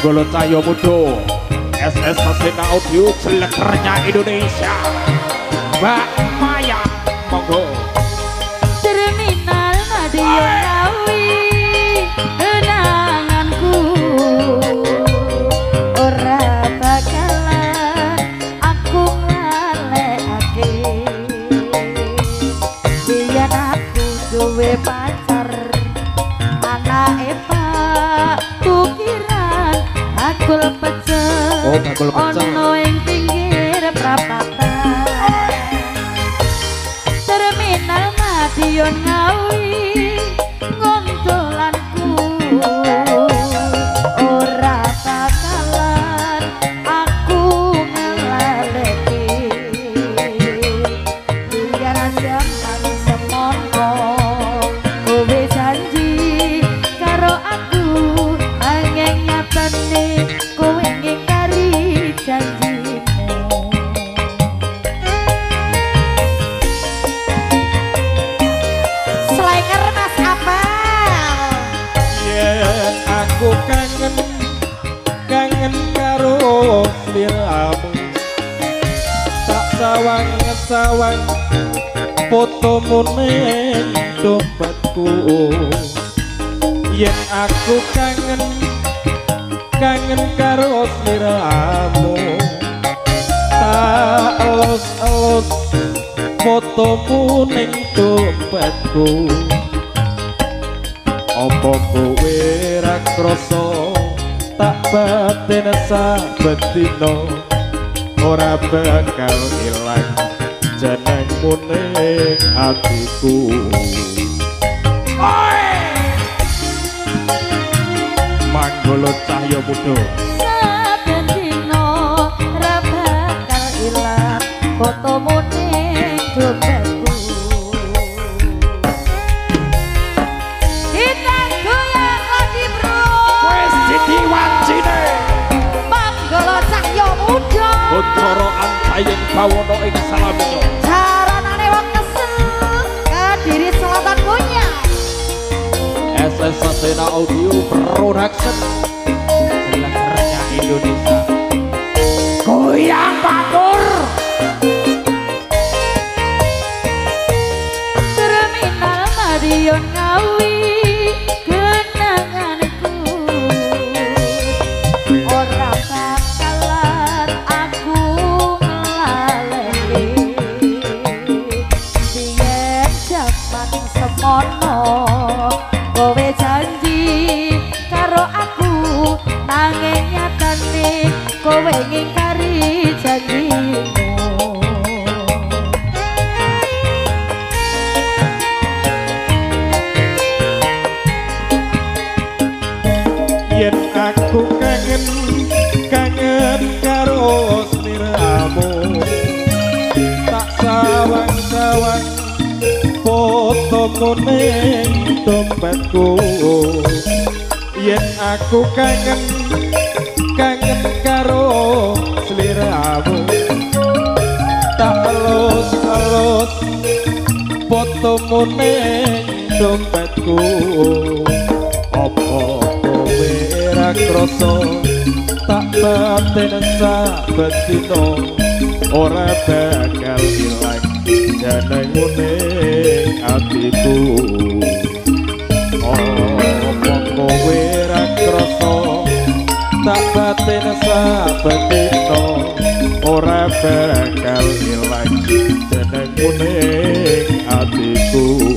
Manggolo Cahyo Mudo SS Sasena Audio Selekernya Indonesia Mbak Maya monggo terminal Madiun Ngawi kenanganku ora bakalan aku ngalekake biyen aku duwe pacar anake Pak Tukiran bakul pecel ono ing pinggir prapatan terminal Madiun Ngawi ngondolanku ora bakalan aku ngelaleki biar jaman semono kowe janji karo aku angin nyatane kowe ngingkari janjimu Slanger Mas Apel yen aku kangen karo sliramu tak sawang fotomu ning dompetku yen aku kangen karo sliramu tak elus fotomu ning dompetku apa kowe ra krasa tak batin saben dina ora bakal ilang jenengmu ning atiku Manggolo Cahyo Mudo saben dina ra bakal ilang fotomu ning dompetku kita goyang lagi bro wes diwanjine Manggolo Cahyo Mudo Boncoro antayeng bawono ing Salaminyo caranane wong kesel Kediri Selatan punya SS Sasena Audio Production Selekernya Indonesia goyang batur terminal Madiun Ngawi kenanganku ora bakalan aku ngelaleki biyen jaman semono kowe janji karo aku nanging nyatane kowe ngingkari janjimu yen aku kangen karo sliramu tak sawang fotomu ning dompetku yen aku kangen karo sliramu tak elus fotomu ning dompetku apa kowe ra krasa tak batin saben dina ora bakal ilang jenengmu ning atiku apa kowe ra krasa tak batin saben dina ora bakal ilang jenengmu ning atiku